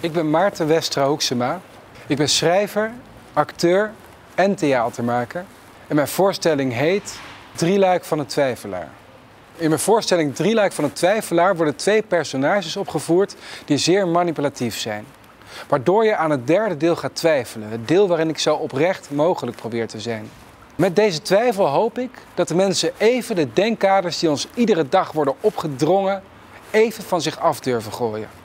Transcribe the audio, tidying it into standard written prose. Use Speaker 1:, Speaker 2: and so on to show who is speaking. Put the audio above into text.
Speaker 1: Ik ben Maarten Westra Hoeksema. Ik ben schrijver, acteur en theatermaker. En mijn voorstelling heet Drieluik van een Twijfelaar. In mijn voorstelling Drieluik van een Twijfelaar worden twee personages opgevoerd die zeer manipulatief zijn. Waardoor je aan het derde deel gaat twijfelen. Het deel waarin ik zo oprecht mogelijk probeer te zijn. Met deze twijfel hoop ik dat de mensen even de denkkaders die ons iedere dag worden opgedrongen, even van zich af durven gooien.